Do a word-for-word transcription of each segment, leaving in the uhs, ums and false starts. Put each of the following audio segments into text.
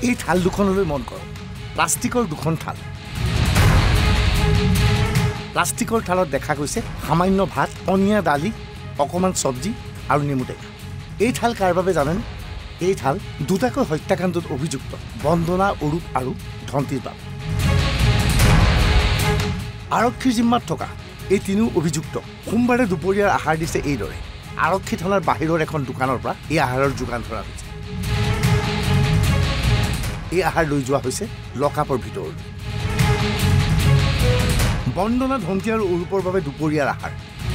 এই থাল দুখনলৈ মন কৰক প্লাষ্টিকৰ দুখন থাল প্লাষ্টিকৰ থালত দেখা গৈছে সামান্য ভাত পনীয়া দালি অকণমান চব্জি আৰু নেমু টেঙা এই থাল কাৰ বাবে জানেন এই থাল দুটাকৈ হত্যাকাণ্ডত অভিযুক্ত বন্দনা অৰূপ আৰু ধন্তিৰ বাবে আৰক্ষীৰ জিম্মাত থকা এই তিনিও অভিযুক্ত সোমবাৰে দুপৰীয়াৰ আহাৰ দিছে এইদৰে আৰক্ষী থানাৰ বাহিৰৰ এখন দোকানৰ পৰা এই আহাৰৰ যোগান ধৰা হৈছে এই আহাৰ লৈ যোৱা হৈছে লকআপৰ ভিতৰলৈ বন্দনা ধন্তি আৰু অৰূপৰ বাবে দুপৰীয়াৰ আহাৰ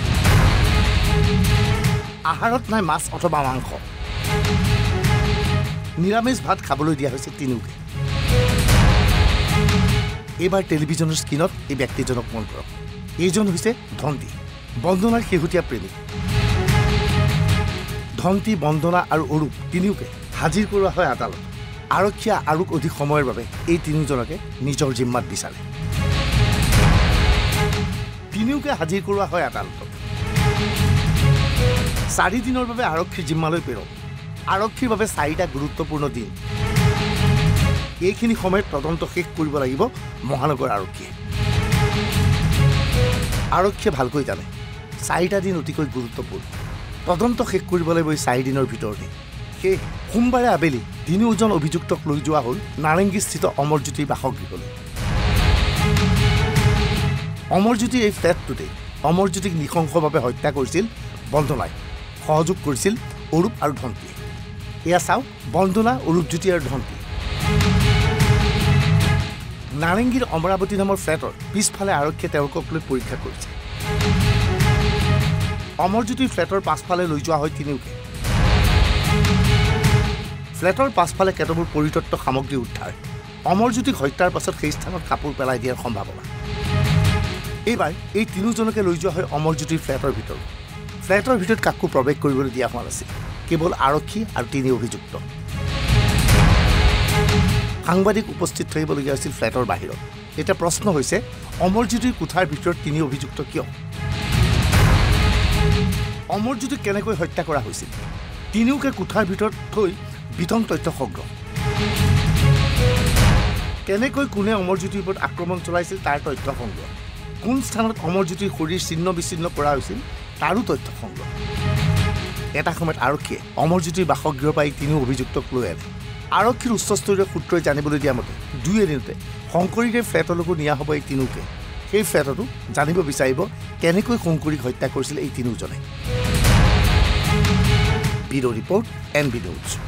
আহাৰত নাই মাছ অথবা মাংস নিৰামিষ ভাত খাবলৈ দিয়া হৈছে তিনিওকে এইবাৰ টেলিভিছনৰ স্ক্ৰীণত এই ব্যক্তিজনক মন কৰক এইজন হৈছে ধন্তি বন্দনাৰ শেহতীয়া প্ৰেমী ধন্তি বন্দনা আৰু অৰূপ তিনিওকে হাজিৰ কৰোৱা হয় আদালত আৰক্ষীয়ে আৰু অধিক সময়ৰ বাবে এই তিনিওজনকে নিজৰ জিম্মাত বিচাৰে তিনিওকে হাজিৰ কৰোৱা হয় আদালতত চাৰি দিনৰ বাবে আৰক্ষীৰ জিম্মালৈ প্ৰেৰণ আৰক্ষীৰ বাবে চাৰিটা গুৰুত্বপূৰ্ণ দিন এইখিনি সময়ত তদন্ত শেষ কৰিব লাগিব মহানগৰ আৰক্ষীয়ে আৰক্ষীয়ে ভালকৈ জানে চাৰিটা দিন অতিকৈ গুৰুত্বপূৰ্ণ তদন্ত শেষ কৰিব লাগিব এই চাৰিদিনৰ ভিতৰতে সেই সোমবাৰে আবেলি তিনিওজন অভিযুক্তক লৈ যোৱা হ'ল নাৰেংগীস্থিত অমৰজ্যোতিৰ বাসগৃহলৈ অমৰজ্যোতিৰ এই ফ্লেটটোতে অমৰজ্যোতিক নৃশংসভাৱে হত্যা কৰিছিল বন্দনাই সহযোগ কৰিছিল অৰূপ আৰু ধন্তিয়ে এয়া চাওক বন্দনা অৰূপজ্যোতি আৰু ধন্তি নাৰেংগীৰ অমৰাৱতী নামৰ ফ্লেটৰ পিছফালে আৰক্ষীয়ে তেওঁলোকক লৈ পৰীক্ষা কৰিছে অমৰজ্যোতিৰ ফ্লেটৰ পাছফালে লৈ যোৱা হয় তিনিওকে ফ্লেটৰ পাছফালে কেতবোৰ পৰিত্যক্ত সামগ্ৰী উদ্ধাৰ অমৰজ্যোতিক হত্যাৰ পাছত সেই স্থানত কাপোৰ পেলাই দিয়াৰ সম্ভাৱনা এইবাৰ এই তিনিওজনকে লৈ যোৱা হয় অমৰজ্যোতিৰ ফ্লেটৰ ভিতৰত ফ্লেটৰ ভিতৰত কাকো প্ৰৱেশ কৰিবলৈ দিয়া হোৱা নাছিল কেৱল আৰক্ষী আৰু তিনি অভিযুক্ত সাংবাদিক উপস্থিত থাকিবলগীয়া হৈছিল ফ্লেটৰ বাহিৰত এতিয়া প্ৰশ্ন হৈছে অমৰজ্যোতিৰ কোঠাৰ ভিতৰত তিনি অভিযুক্ত কিয় অমৰজ্যোতিক কেনেকৈ হত্যা কৰা হৈছিল তিনিওকে কোঠাৰ ভিতৰত থৈ বিতং তথ্য সংগ্ৰহ কেনেকৈ কোনে অমৰজ্যোতিৰ ওপৰত আক্ৰমণ চলাইছিল তাৰ তথ্য সংগ্ৰহ কোন স্থানত অমৰজ্যোতিৰ শৰীৰ ছিন্ন বিচ্ছিন্ন কৰা হৈছিল তাৰো তথ্য সংগ্ৰহ এটা সময়ত আৰক্ষীয়ে অমৰজ্যোতিৰ বাসগৃহৰ পৰা এই তিনিও অভিযুক্তক লৈ আনে আৰক্ষীৰ উচ্চস্তৰীয় সূত্ৰই জানিবলৈ দিয়া মতে দুই এদিনতে শংকৰীৰে ফ্লেটলৈকো নিয়া হ'ব এই তিনিওকে সেই ফ্লেটতো জানিব বিচাৰিব কেনেকৈ শংকৰীক হত্যা কৰিছিল এই তিনিওজনে bureau report N B news